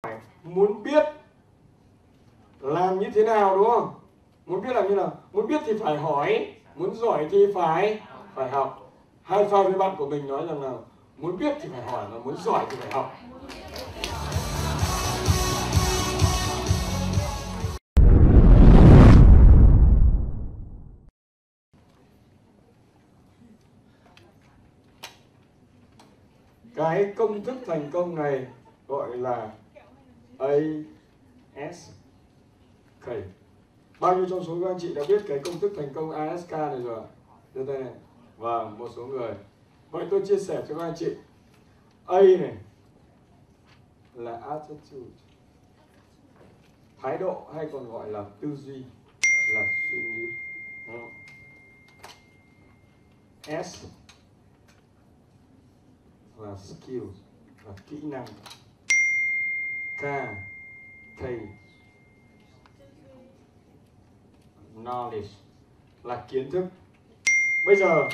muốn biết làm như thế nào, đúng không? Muốn biết làm như nào? Muốn biết thì phải hỏi, muốn giỏi thì phải học. Hai pha với bạn của mình nói rằng là muốn biết thì phải hỏi, mà muốn giỏi thì phải học. Cái công thức thành công này gọi là ASK. Bao nhiêu trong số các anh chị đã biết cái công thức thành công ASK này rồi? Đưa tay này. Và một số người. Vậy tôi chia sẻ cho các anh chị. A này là attitude, thái độ hay còn gọi là tư duy, là suy nghĩ. S là skill, là kỹ năng. K knowledge, là kiến thức. Bây giờ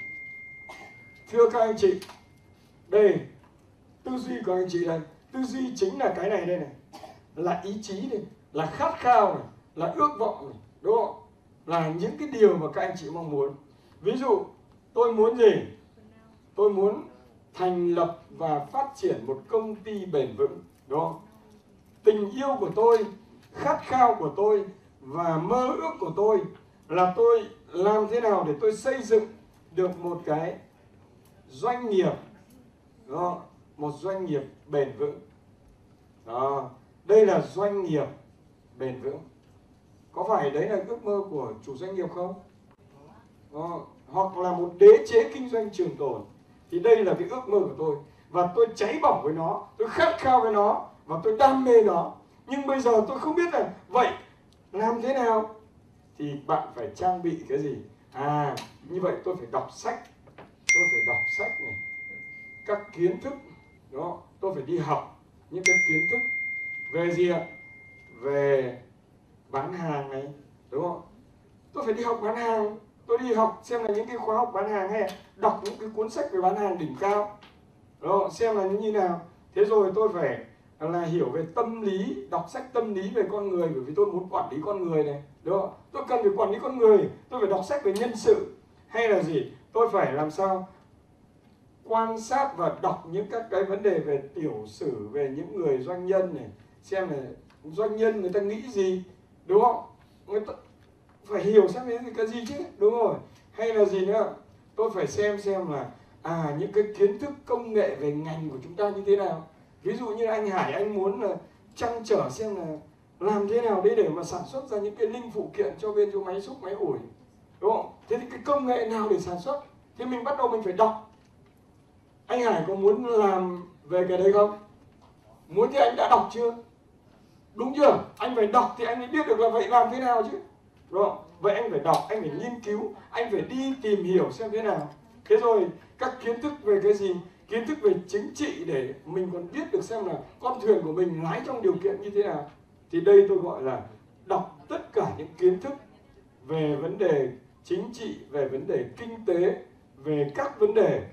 thưa các anh chị, đây tư duy của anh chị đây, tư duy chính là cái này đây này, là ý chí này, là khát khao này, là ước vọng này, đúng không? Là những cái điều mà các anh chị mong muốn. Ví dụ tôi muốn gì? Tôi muốn thành lập và phát triển một công ty bền vững, đúng không? Tình yêu của tôi, khát khao của tôi và mơ ước của tôi là tôi làm thế nào để tôi xây dựng được một cái doanh nghiệp, đó, một doanh nghiệp bền vững. Đó, đây là doanh nghiệp bền vững. Có phải đấy là ước mơ của chủ doanh nghiệp không? Đó, hoặc là một đế chế kinh doanh trường tồn, thì đây là cái ước mơ của tôi và tôi cháy bỏng với nó, tôi khát khao với nó và tôi đam mê nó. Nhưng bây giờ tôi không biết là vậy làm thế nào, thì bạn phải trang bị cái gì? Như vậy tôi phải đọc sách, tôi phải đọc sách này, các kiến thức đó, tôi phải đi học những cái kiến thức về gì ạ? Về bán hàng này, đúng không? Tôi phải đi học bán hàng, tôi đi học xem là những cái khóa học bán hàng hay là đọc những cái cuốn sách về bán hàng đỉnh cao, đó, xem là như nào. Thế rồi tôi phải là hiểu về tâm lý, đọc sách tâm lý về con người, bởi vì tôi muốn quản lý con người này, đúng không? Tôi cần phải quản lý con người, tôi phải đọc sách về nhân sự, hay là gì? Tôi phải làm sao quan sát và đọc những các cái vấn đề về tiểu sử về những người doanh nhân này, xem là doanh nhân người ta nghĩ gì, đúng không? Người ta phải hiểu xem cái gì chứ, đúng rồi. Hay là gì nữa? Tôi phải xem là những cái kiến thức công nghệ về ngành của chúng ta như thế nào. Ví dụ như anh Hải, anh muốn là trăn trở xem là làm thế nào đấy để mà sản xuất ra những cái linh phụ kiện cho bên chỗ máy xúc, máy ủi, đúng không? Thế thì cái công nghệ nào để sản xuất? Thì mình bắt đầu mình phải đọc. Anh Hải có muốn làm về cái đấy không? Muốn thì anh đã đọc chưa? Đúng chưa? Anh phải đọc thì anh mới biết được là vậy làm thế nào chứ, đúng không? Vậy anh phải đọc, anh phải nghiên cứu, anh phải đi tìm hiểu xem thế nào. Thế rồi các kiến thức về cái gì? Kiến thức về chính trị để mình còn biết được xem là con thuyền của mình lái trong điều kiện như thế nào. Thì đây tôi gọi là đọc tất cả những kiến thức về vấn đề chính trị, về vấn đề kinh tế, về các vấn đề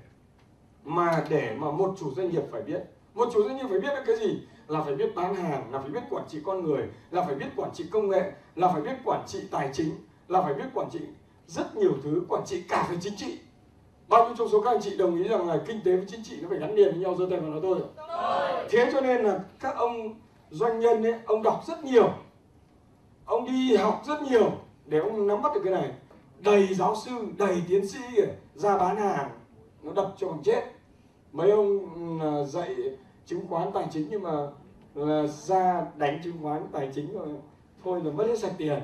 mà để mà một chủ doanh nghiệp phải biết. Một chủ doanh nghiệp phải biết là cái gì? Là phải biết bán hàng, là phải biết quản trị con người, là phải biết quản trị công nghệ, là phải biết quản trị tài chính, là phải biết quản trị rất nhiều thứ, quản trị cả về chính trị. Bao nhiêu trong số các anh chị đồng ý rằng là kinh tế với chính trị nó phải gắn liền với nhau? Giơ tay vào nói tôi. Thế cho nên là các ông doanh nhân ấy, ông đọc rất nhiều, ông đi học rất nhiều để ông nắm bắt được cái này. Đầy giáo sư, đầy tiến sĩ ra bán hàng, nó đập cho bằng chết. Mấy ông dạy chứng khoán tài chính nhưng mà là ra đánh chứng khoán tài chính rồi thôi là mất hết sạch tiền.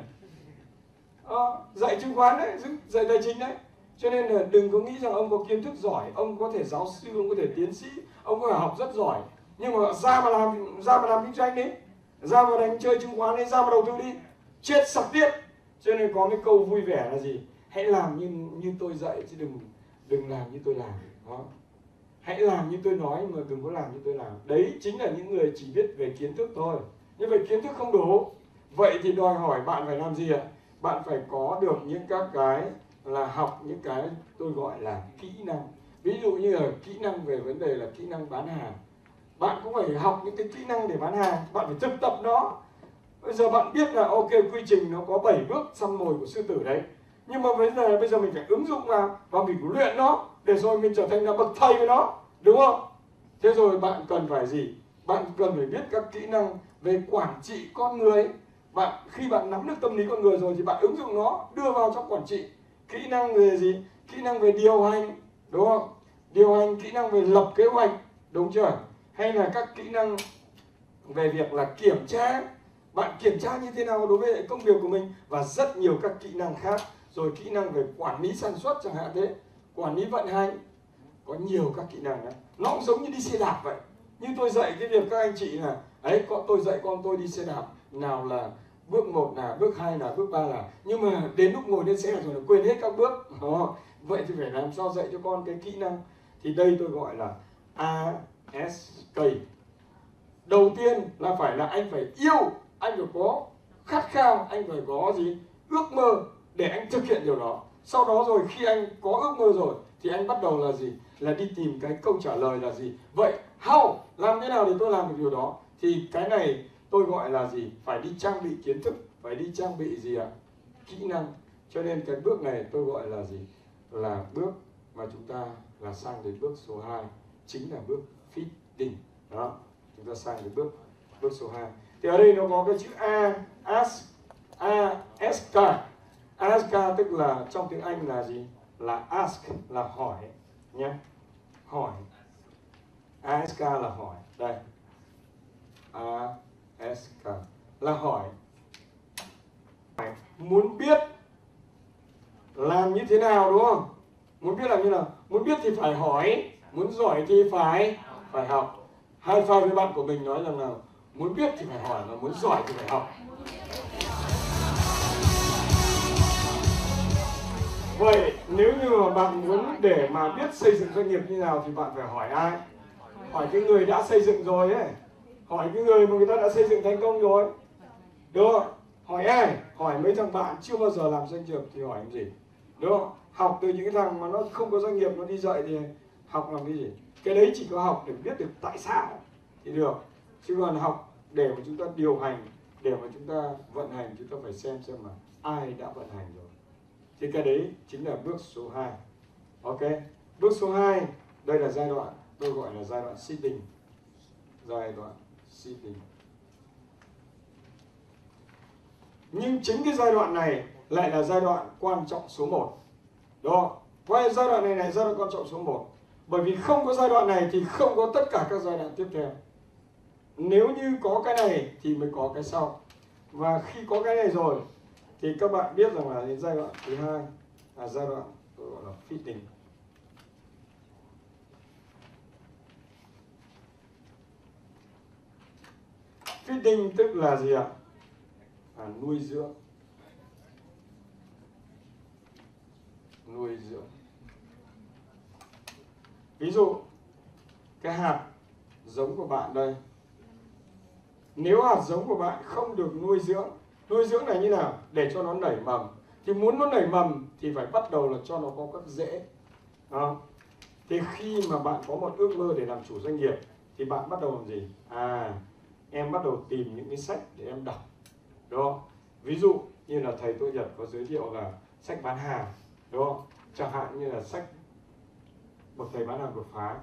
Dạy chứng khoán đấy, dạy tài chính đấy. Cho nên là đừng có nghĩ rằng ông có kiến thức giỏi, ông có thể giáo sư, ông có thể tiến sĩ, ông có thể học rất giỏi, nhưng mà ra mà làm kinh doanh đi, ra mà đánh chơi chứng khoán đi, ra mà đầu tư đi, chết sạch tiết. Cho nên có cái câu vui vẻ là gì? Hãy làm như tôi dạy chứ đừng làm như tôi làm. Đó. Hãy làm như tôi nói mà đừng có làm như tôi làm. Đấy chính là những người chỉ biết về kiến thức thôi. Như vậy kiến thức không đủ. Vậy thì đòi hỏi bạn phải làm gì ạ? Bạn phải có được những các cái là học những cái tôi gọi là kỹ năng. Ví dụ như là kỹ năng về vấn đề là kỹ năng bán hàng, bạn cũng phải học những cái kỹ năng để bán hàng, bạn phải thực tập nó. Bây giờ bạn biết là ok, quy trình nó có 7 bước săn mồi của sư tử đấy, nhưng mà bây giờ mình phải ứng dụng vào và mình phải luyện nó để rồi mình trở thành là bậc thầy với nó, đúng không? Thế rồi bạn cần phải gì? Bạn cần phải biết các kỹ năng về quản trị con người. Khi bạn nắm được tâm lý con người rồi thì bạn ứng dụng nó đưa vào trong quản trị. Kỹ năng về gì? Kỹ năng về điều hành, đúng không? Điều hành, kỹ năng về lập kế hoạch, đúng chưa? Hay là các kỹ năng về việc là kiểm tra, bạn kiểm tra như thế nào đối với công việc của mình, và rất nhiều các kỹ năng khác. Rồi kỹ năng về quản lý sản xuất chẳng hạn thế, quản lý vận hành, có nhiều các kỹ năng đấy. Nó cũng giống như đi xe đạp vậy. Như tôi dạy cái việc các anh chị là tôi dạy con tôi đi xe đạp, nào là bước 1 là, bước 2 là, bước 3 là, nhưng mà đến lúc ngồi lên xe rồi là quên hết các bước. Vậy thì phải làm sao dạy cho con cái kỹ năng. Thì đây tôi gọi là ASK. Đầu tiên là anh phải yêu, anh phải có khát khao, anh phải có gì? Ước mơ để anh thực hiện điều đó. Sau đó rồi khi anh có ước mơ rồi thì anh bắt đầu là gì? Là đi tìm cái câu trả lời là gì? Vậy how? Làm thế nào để tôi làm được điều đó? Thì cái này tôi gọi là gì? Phải đi trang bị kiến thức, phải đi trang bị gì ạ? Kỹ năng. Cho nên cái bước này tôi gọi là gì? Là bước mà chúng ta là sang đến bước số 2, chính là bước fitting. Đó, chúng ta sang đến bước số 2. Thì ở đây nó có cái chữ ASK. ASK tức là trong tiếng Anh là gì? Là ask, là hỏi nhé. Hỏi. ASK là hỏi. Đây. ASK là hỏi. Muốn biết làm như thế nào, đúng không? Muốn biết làm như nào? Muốn biết thì phải hỏi, muốn giỏi thì phải học. High five với bạn của mình nói rằng là muốn biết thì phải hỏi, mà muốn giỏi thì phải học. Vậy nếu như mà bạn muốn để mà biết xây dựng doanh nghiệp như nào thì bạn phải hỏi ai? Hỏi cái người đã xây dựng rồi ấy. Hỏi cái người mà người ta đã xây dựng thành công rồi. Đúng không? Hỏi ai? Hỏi mấy thằng bạn chưa bao giờ làm doanh nghiệp thì hỏi làm gì? Đúng không? Học từ những cái thằng mà nó không có doanh nghiệp nó đi dạy thì học làm cái gì? Cái đấy chỉ có học để biết được tại sao thì được. Chứ còn học để mà chúng ta điều hành, để mà chúng ta vận hành, chúng ta phải xem mà ai đã vận hành rồi. Thì cái đấy chính là bước số 2. Ok. Bước số 2, đây là giai đoạn tôi gọi là giai đoạn seeding. Giai đoạn seeding. Nhưng chính cái giai đoạn này lại là giai đoạn quan trọng số 1. Đó. Và giai đoạn này là giai đoạn quan trọng số 1. Bởi vì không có giai đoạn này thì không có tất cả các giai đoạn tiếp theo. Nếu như có cái này thì mới có cái sau. Và khi có cái này rồi thì các bạn biết rằng là đến giai đoạn thứ 2 là giai đoạn tôi gọi là fitting. Fitting tức là gì ạ? Nuôi dưỡng. Nuôi dưỡng. Ví dụ cái hạt giống của bạn đây, nếu hạt giống của bạn không được nuôi dưỡng này như nào để cho nó nảy mầm, thì muốn nó nảy mầm thì phải bắt đầu là cho nó có các rễ. Thì khi mà bạn có một ước mơ để làm chủ doanh nghiệp thì bạn bắt đầu làm gì? Em bắt đầu tìm những cái sách để em đọc. Đúng không? Ví dụ như là thầy Tô Nhật có giới thiệu là sách bán hàng, đúng không? Chẳng hạn như là sách Bậc Thầy Bán Hàng Đột Phá,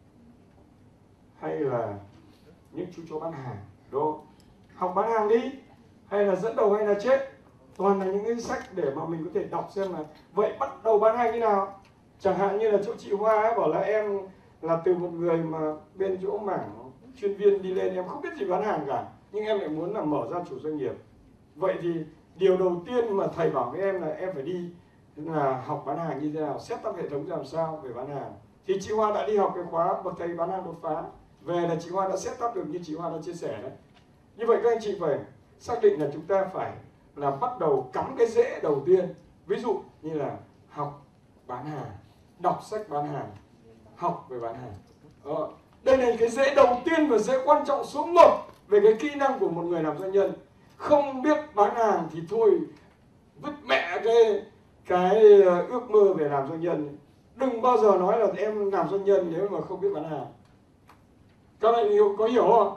hay là Những Chú Chó Bán Hàng, đúng không? Học bán hàng đi, hay là Dẫn Đầu Hay Là Chết, toàn là những cái sách để mà mình có thể đọc xem là vậy bắt đầu bán hàng như nào. Chẳng hạn như là chỗ chị Hoa ấy bảo là em là từ một người mà bên chỗ mảng chuyên viên đi lên, em không biết gì bán hàng cả, nhưng em lại muốn là mở ra chủ doanh nghiệp. Vậy thì điều đầu tiên mà thầy bảo với em là em phải đi là học bán hàng như thế nào, set up hệ thống làm sao về bán hàng. Thì chị Hoa đã đi học cái khóa Bậc Thầy Bán Hàng Đột Phá, về là chị Hoa đã set up được như chị Hoa đã chia sẻ đấy. Như vậy các anh chị phải xác định là chúng ta phải là bắt đầu cắm cái rễ đầu tiên. Ví dụ như là học bán hàng, đọc sách bán hàng, học về bán hàng. Đây là cái rễ đầu tiên và rễ quan trọng số 1 về cái kỹ năng của một người làm doanh nhân. Không biết bán hàng thì thôi, vứt mẹ cái ước mơ về làm doanh nhân. Đừng bao giờ nói là em làm doanh nhân nếu mà không biết bán hàng. Các bạn có hiểu không?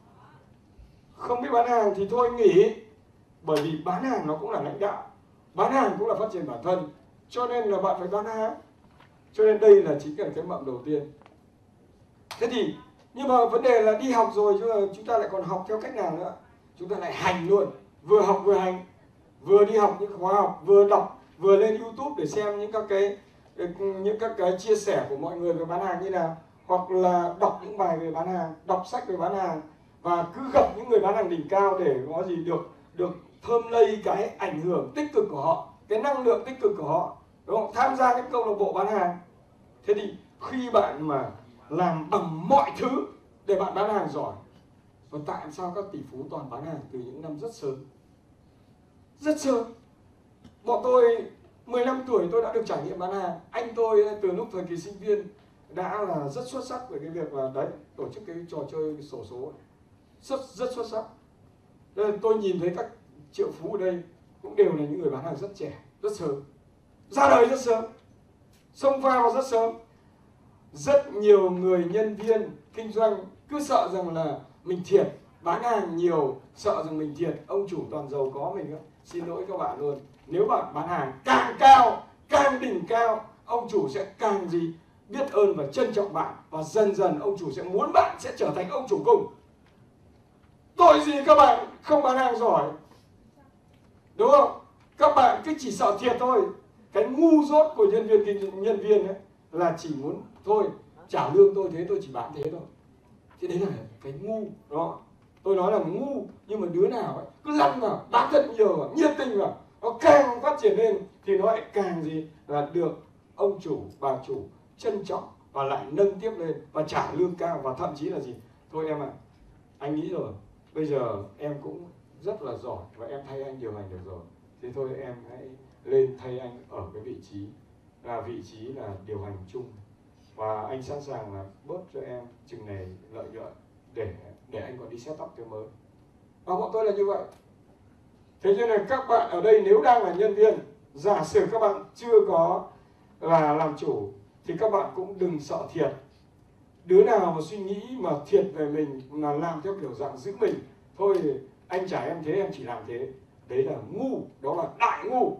Không biết bán hàng thì thôi nghỉ. Bởi vì bán hàng nó cũng là lãnh đạo, bán hàng cũng là phát triển bản thân, cho nên là bạn phải bán hàng. Cho nên đây là chính là cái mậm đầu tiên. Thế thì nhưng mà vấn đề là đi học rồi chứ chúng ta lại còn học theo cách nào nữa? Chúng ta lại hành luôn, vừa học vừa hành, vừa đi học những khóa học, vừa đọc, vừa lên YouTube để xem những các cái chia sẻ của mọi người về bán hàng như nào, hoặc là đọc những bài về bán hàng, đọc sách về bán hàng, và cứ gặp những người bán hàng đỉnh cao để có gì được thơm lây cái ảnh hưởng tích cực của họ, cái năng lượng tích cực của họ, đúng không? Tham gia những câu lạc bộ bán hàng. Thế thì khi bạn mà làm bằng mọi thứ để bạn bán hàng giỏi, và tại sao các tỷ phú toàn bán hàng từ những năm rất sớm, rất sớm. Bọn tôi 15 tuổi tôi đã được trải nghiệm bán hàng. Anh tôi từ lúc thời kỳ sinh viên đã là rất xuất sắc về cái việc là đấy, tổ chức cái trò chơi xổ số ấy. Rất xuất sắc. Nên tôi nhìn thấy các triệu phú ở đây cũng đều là những người bán hàng rất trẻ, rất sớm, ra đời rất sớm, xông pha vào rất sớm. Rất nhiều người nhân viên kinh doanh cứ sợ rằng là mình thiệt, bán hàng nhiều sợ rằng mình thiệt, ông chủ toàn giàu có mình đó. Xin lỗi các bạn luôn, nếu bạn bán hàng càng cao, càng đỉnh cao, ông chủ sẽ càng gì biết ơn và trân trọng bạn, và dần dần ông chủ sẽ muốn bạn sẽ trở thành ông chủ cùng. Tội gì các bạn không bán hàng giỏi, đúng không? Các bạn cứ chỉ sợ thiệt thôi. Cái ngu dốt của nhân viên ấy là chỉ muốn thôi trả lương tôi thế, tôi chỉ bán thế thôi. Thế đấy là cái ngu đó. Tôi nói là ngu, nhưng mà đứa nào ấy cứ lăn vào bán thật nhiều vào, nhiệt tình vào, nó càng phát triển lên thì nó lại càng gì là được ông chủ, bà chủ trân trọng và lại nâng tiếp lên và trả lương cao, và thậm chí là gì, thôi em ạ, anh nghĩ rồi, bây giờ em cũng rất là giỏi và em thay anh điều hành được rồi, thế thôi em hãy lên thay anh ở cái vị trí là điều hành chung, và anh sẵn sàng là bớt cho em chừng này lợi nhuận để anh còn đi set up cái mới. Và bọn tôi là như vậy. Thế cho nên các bạn ở đây nếu đang là nhân viên, giả sử các bạn chưa có là làm chủ, thì các bạn cũng đừng sợ thiệt. Đứa nào mà suy nghĩ mà thiệt về mình là làm theo kiểu dạng giữ mình, thôi anh trả em thế, em chỉ làm thế, đấy là ngu, đó là đại ngu.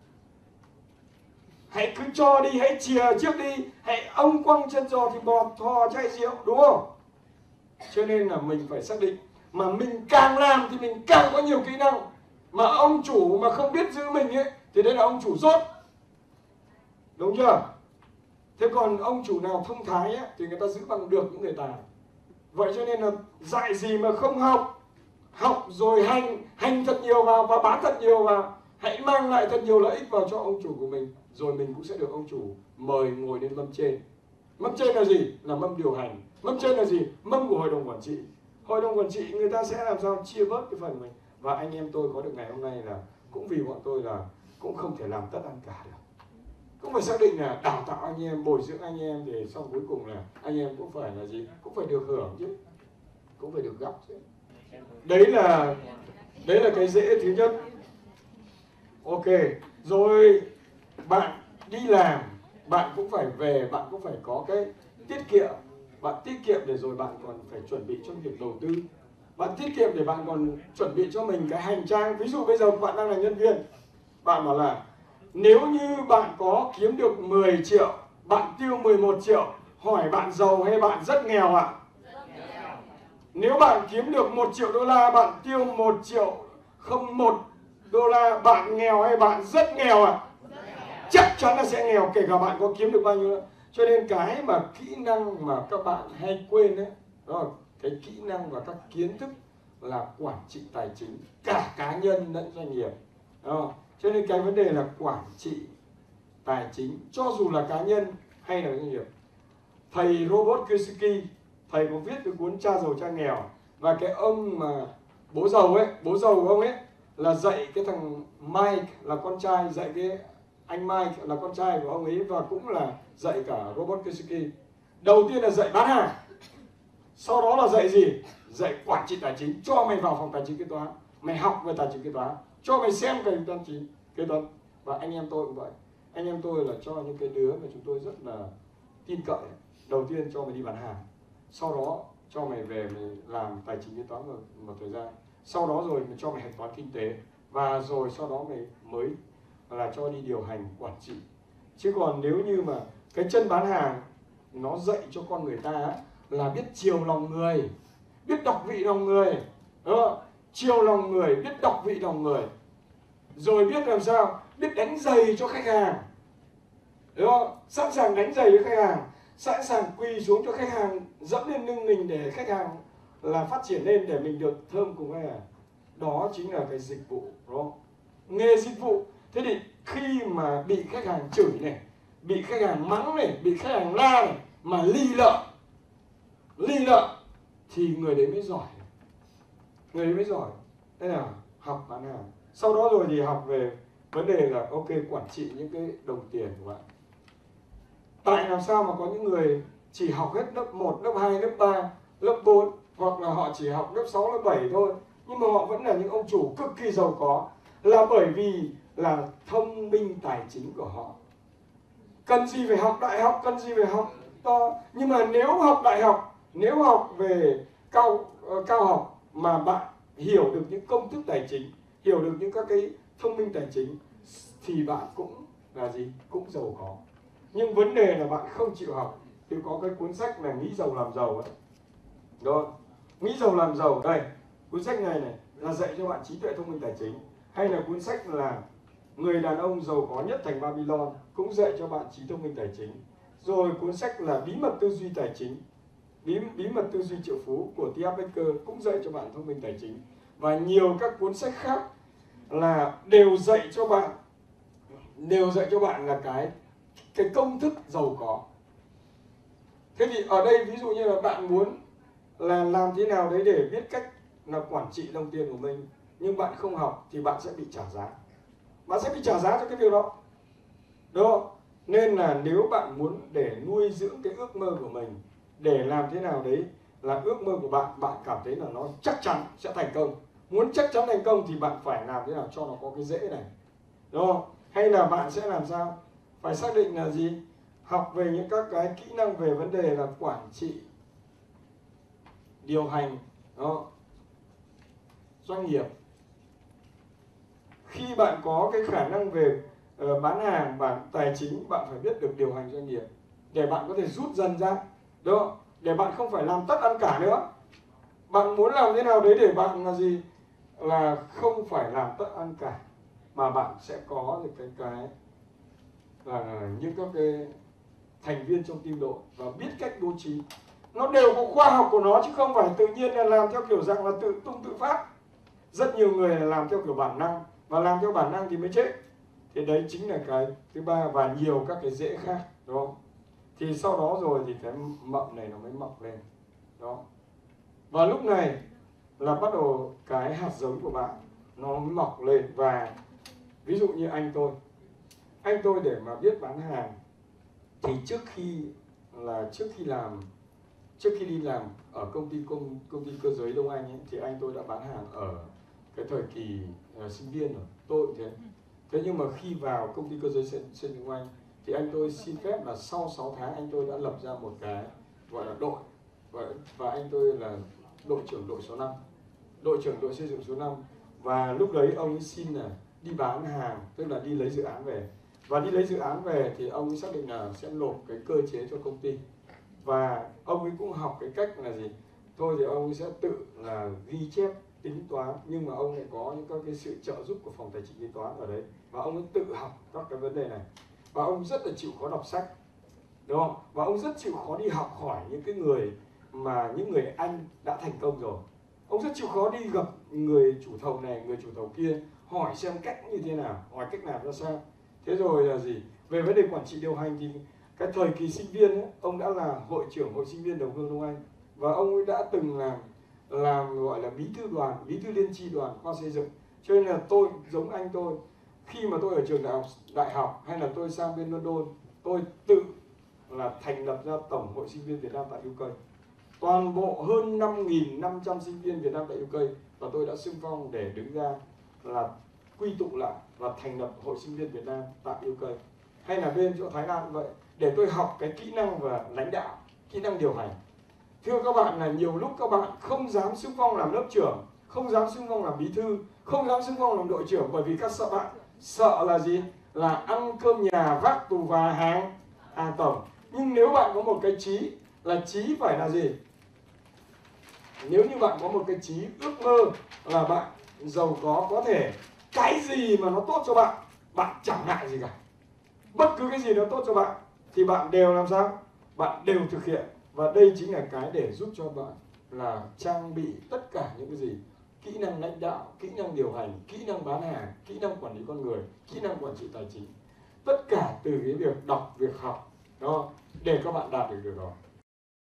Hãy cứ cho đi, hãy chìa trước đi, hãy ông quăng chân giò thì bò thò chai rượu, đúng không? Cho nên là mình phải xác định, mà mình càng làm thì mình càng có nhiều kỹ năng. Mà ông chủ mà không biết giữ mình ấy thì đấy là ông chủ dốt, đúng chưa? Thế còn ông chủ nào thông thái ấy, thì người ta giữ bằng được những người tài. Vậy cho nên là dạy gì mà không học, học rồi hành thật nhiều vào và bán thật nhiều vào, hãy mang lại thật nhiều lợi ích vào cho ông chủ của mình, rồi mình cũng sẽ được ông chủ mời ngồi lên mâm trên. Mâm trên là gì? Là mâm điều hành. Mâm trên là gì? Mâm của hội đồng quản trị. Hội đồng quản trị người ta sẽ làm sao chia bớt cái phần của mình. Và anh em tôi có được ngày hôm nay là cũng vì bọn tôi là cũng không thể làm tất ăn cả được. Cũng phải xác định là đào tạo anh em, bồi dưỡng anh em, để xong cuối cùng là anh em cũng phải là gì? Cũng phải được hưởng chứ, cũng phải được góc chứ. Đấy là cái dễ thứ nhất. Ok, rồi bạn đi làm, bạn cũng phải về, bạn cũng phải có cái tiết kiệm. Bạn tiết kiệm để rồi bạn còn phải chuẩn bị cho việc đầu tư. Bạn tiết kiệm để bạn còn chuẩn bị cho mình cái hành trang. Ví dụ bây giờ bạn đang là nhân viên, bạn bảo là nếu như bạn có kiếm được 10 triệu, bạn tiêu 11 triệu, hỏi bạn giàu hay bạn rất nghèo ạ? Nếu bạn kiếm được 1 triệu đô la, bạn tiêu 1 triệu không 1 đô la, bạn nghèo hay bạn rất nghèo ạ? Chắc chắn là sẽ nghèo, kể cả bạn có kiếm được bao nhiêu nữa. Cho nên cái mà kỹ năng mà các bạn hay quên đấy, đó là cái kỹ năng và các kiến thức là quản trị tài chính, cả cá nhân lẫn doanh nghiệp. Đó. Cho nên cái vấn đề là quản trị tài chính, cho dù là cá nhân hay là doanh nghiệp. Thầy Robert Kiyosaki, thầy có viết cái cuốn Cha giàu cha nghèo, và cái ông mà bố giàu của ông ấy là dạy cái thằng Mike là con trai, dạy cái anh Mike là con trai của ông ấy, và cũng là dạy cả Robert Kiyosaki. Đầu tiên là dạy bán hàng, sau đó là dạy gì? Dạy quản trị tài chính. Cho mày vào phòng tài chính kế toán, mày học về tài chính kế toán, cho mày xem cái tài chính kế toán. Và anh em tôi cũng vậy. Anh em tôi là cho những cái đứa mà chúng tôi rất là tin cậy, đầu tiên cho mày đi bán hàng, sau đó cho mày về mày làm tài chính kế toán một thời gian, sau đó rồi mày cho mày hạch toán kinh tế, và rồi sau đó mày mới là cho đi điều hành quản trị. Chứ còn nếu như mà cái chân bán hàng nó dạy cho con người ta á, là biết chiều lòng người, biết đọc vị lòng người, đúng không? Chiều lòng người, biết đọc vị lòng người, rồi biết làm sao, biết đánh giày cho khách hàng, đúng không? Sẵn sàng đánh giày cho khách hàng, sẵn sàng quỳ xuống cho khách hàng, dẫm lên lưng mình để khách hàng là phát triển lên, để mình được thơm cùng khách hàng. Đó chính là cái dịch vụ, đúng không? Nghề dịch vụ. Thế thì khi mà bị khách hàng chửi này, bị khách hàng mắng này, bị khách hàng la này, mà ly lợi thì người đấy mới giỏi, người đấy mới giỏi. Thế nào? Học bán hàng. Sau đó rồi thì học về vấn đề là ok, quản trị những cái đồng tiền của bạn. Tại làm sao mà có những người chỉ học hết lớp 1, lớp 2, lớp 3, lớp 4, hoặc là họ chỉ học lớp 6, lớp 7 thôi, nhưng mà họ vẫn là những ông chủ cực kỳ giàu có, là bởi vì là thông minh tài chính của họ. Cần gì phải học đại học, cần gì phải học to. Nhưng mà nếu học đại học, nếu học về cao học mà bạn hiểu được những công thức tài chính, hiểu được những các cái thông minh tài chính, thì bạn cũng là gì? Cũng giàu có. Nhưng vấn đề là bạn không chịu học. Thì có cái cuốn sách là Nghĩ giàu làm giàu ấy. Đó, Nghĩ giàu làm giàu. Đây, cuốn sách này là dạy cho bạn trí tuệ thông minh tài chính. Hay là cuốn sách là Người đàn ông giàu có nhất thành Babylon, cũng dạy cho bạn trí thông minh tài chính. Rồi cuốn sách là Bí mật tư duy tài chính, Bí mật tư duy triệu phú của T.Harv Eker, cũng dạy cho bạn thông minh tài chính. Và nhiều các cuốn sách khác là đều dạy cho bạn là cái công thức giàu có. Thế thì ở đây ví dụ như là bạn muốn là làm thế nào đấy để biết cách là quản trị đồng tiền của mình, nhưng bạn không học thì bạn sẽ bị trả giá. Bạn sẽ bị trả giá cho cái việc đó, đúng không? Nên là nếu bạn muốn để nuôi dưỡng cái ước mơ của mình, để làm thế nào đấy là ước mơ của bạn cảm thấy là nó chắc chắn sẽ thành công. Muốn chắc chắn thành công thì bạn phải làm thế nào cho nó có cái rễ này, đúng không? Hay là bạn sẽ làm sao? Phải xác định là gì? Học về những các cái kỹ năng về vấn đề là quản trị, điều hành, đó, doanh nghiệp. Khi bạn có cái khả năng về bán hàng, tài chính, bạn phải biết được điều hành doanh nghiệp để bạn có thể rút dần ra, đúng không? Để bạn không phải làm tất ăn cả nữa. Bạn muốn làm thế nào đấy để bạn là gì? Là không phải làm tất ăn cả, mà bạn sẽ có được cái là những các cái thành viên trong team đội và biết cách bố trí. Nó đều có khoa học của nó, chứ không phải tự nhiên là làm theo kiểu dạng là tự tung tự phát. Rất nhiều người là làm theo kiểu bản năng, và làm theo bản năng thì mới chết. Thì đấy chính là cái thứ ba, và nhiều các cái rễ khác, đúng không? Thì sau đó rồi thì cái mậm này nó mới mọc lên, đó. Và lúc này là bắt đầu cái hạt giống của bạn nó mới mọc lên. Và ví dụ như anh tôi để mà biết bán hàng thì trước khi đi làm ở công ty cơ giới Đông Anh ấy, thì anh tôi đã bán hàng ở cái thời kỳ sinh viên rồi. Tôi cũng thế. Thế nhưng mà khi vào công ty cơ giới xây dựng Đông Anh thì anh tôi xin phép là sau 6 tháng anh tôi đã lập ra một cái gọi là đội, và anh tôi là đội trưởng đội số 5, đội trưởng đội xây dựng số 5. Và lúc đấy ông ấy xin là đi bán hàng, tức là đi lấy dự án về. Và đi lấy dự án về thì ông ấy xác định là sẽ nộp cái cơ chế cho công ty. Và ông ấy cũng học cái cách là gì? Thôi thì ông ấy sẽ tự là ghi chép, tính toán, nhưng mà ông lại có những các cái sự trợ giúp của phòng tài chính kế toán ở đấy. Và ông ấy tự học các cái vấn đề này. Và ông rất là chịu khó đọc sách, đúng không? Và ông rất chịu khó đi học hỏi những người anh đã thành công rồi. Ông rất chịu khó đi gặp người chủ thầu này, người chủ thầu kia, hỏi xem cách như thế nào, hỏi cách làm ra sao. Thế rồi là gì? Về vấn đề quản trị điều hành thì cái thời kỳ sinh viên ấy, ông đã là hội trưởng hội sinh viên Đồng Hương Đông Anh, và ông ấy đã từng làm gọi là bí thư liên chi đoàn khoa xây dựng. Cho nên là tôi giống anh tôi, khi mà tôi ở trường đại học hay là tôi sang bên London, tôi tự là thành lập ra Tổng hội sinh viên Việt Nam tại UK. Toàn bộ hơn 5.500 sinh viên Việt Nam tại UK, và tôi đã xưng phong để đứng ra là quy tụ lại và thành lập hội sinh viên Việt Nam tại UK. Hay là bên chỗ Thái Lan cũng vậy, để tôi học cái kỹ năng và lãnh đạo, kỹ năng điều hành. Thưa các bạn, là nhiều lúc các bạn không dám xung phong làm lớp trưởng, không dám xung phong làm bí thư, không dám xung phong làm đội trưởng, bởi vì các bạn sợ là gì? Là ăn cơm nhà, vác tù và hàng tổng. Nhưng nếu bạn có một cái chí, là chí phải là gì? Nếu như bạn có một cái chí ước mơ là bạn giàu có thể cái gì mà nó tốt cho bạn, bạn chẳng ngại gì cả. Bất cứ cái gì nó tốt cho bạn thì bạn đều làm sao? Bạn đều thực hiện. Và đây chính là cái để giúp cho bạn là trang bị tất cả những cái gì: kỹ năng lãnh đạo, kỹ năng điều hành, kỹ năng bán hàng, kỹ năng quản lý con người, kỹ năng quản trị tài chính. Tất cả từ cái việc đọc, việc học đó, để các bạn đạt được điều đó.